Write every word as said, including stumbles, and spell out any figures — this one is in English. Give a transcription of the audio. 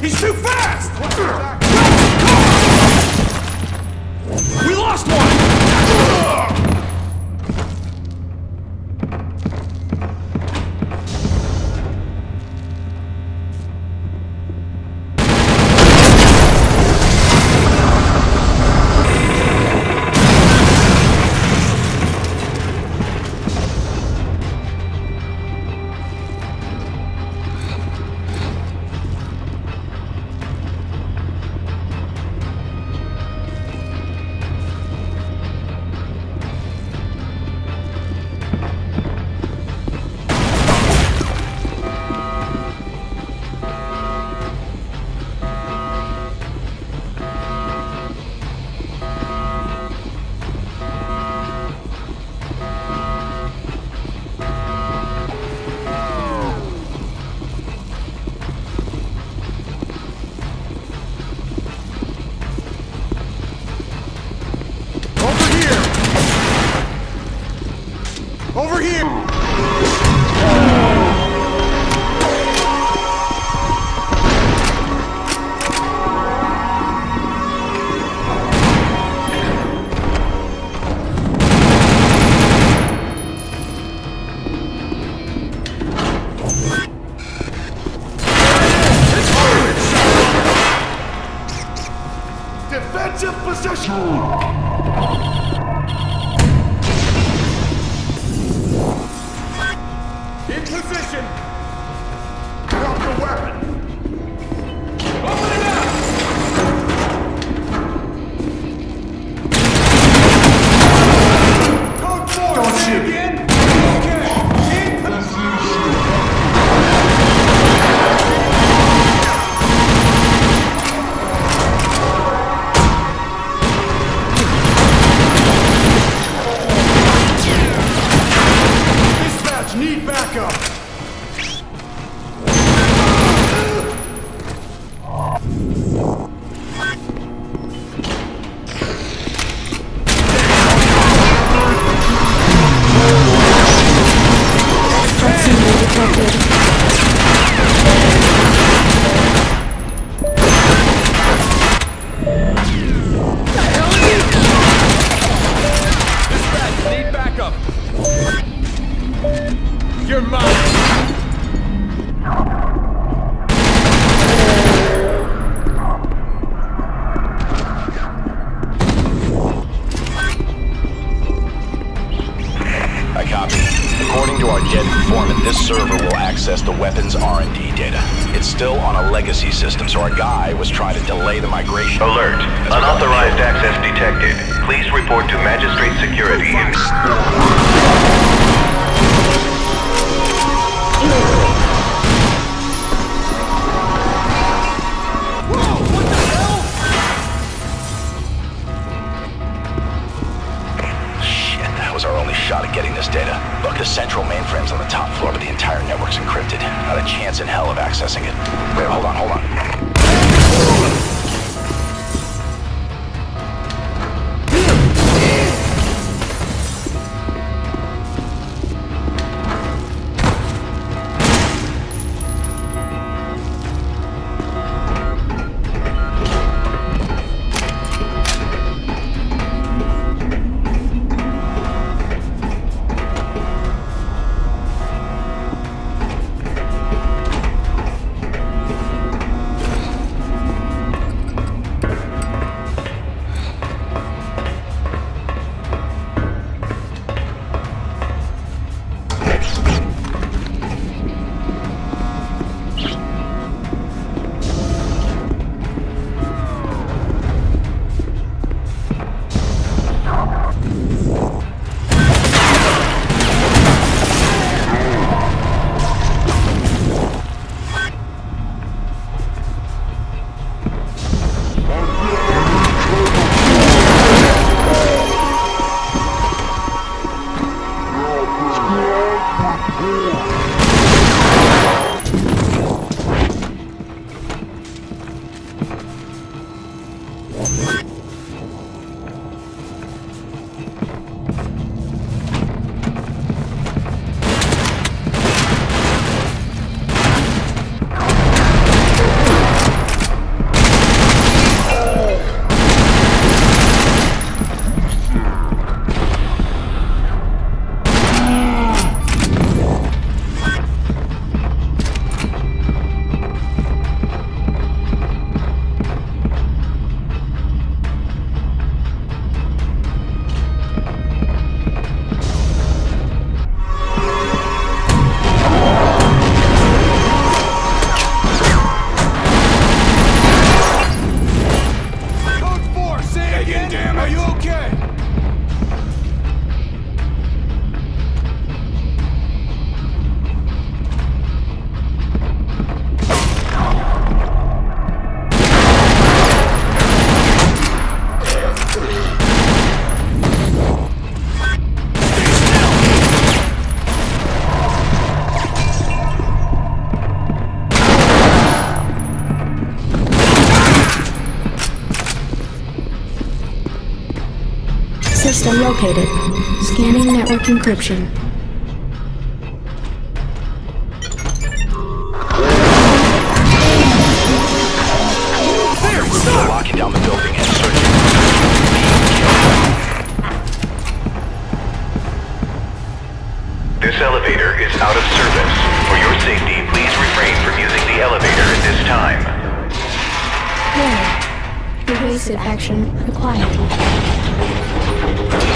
He's too fast! We lost one! Over here! Defensive position! In position! Drop the weapon! Open it up! Code four! Don't shoot! Again? Okay! In position! Dispatch, need backup! You're mine! I copy. According to our dead informant, this server will access the weapons R and D data. It's still on a legacy system, so our guy was trying to delay the migration. Alert. Unauthorized access detected. Please report to Magistrate Security in... Our only shot at getting this data. Look, the central mainframe's on the top floor, but the entire network's encrypted. Not a chance in hell of accessing it. Wait, hold on, hold on. System located. Scanning network encryption. They're locking down the building and searching. This elevator is out of service. For your safety, please refrain from using the elevator at this time. Warning. Evasive action required.